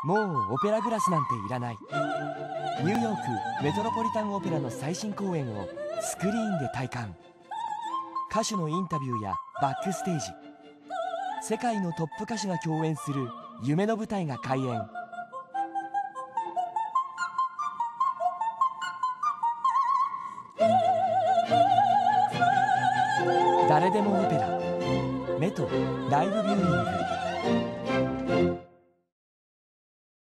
もうオペラグラスなんていらない。ニューヨークメトロポリタンオペラの最新公演をスクリーンで体感。歌手のインタビューやバックステージ、世界のトップ歌手が共演する夢の舞台が開演。誰でもオペラメトライブビューイング。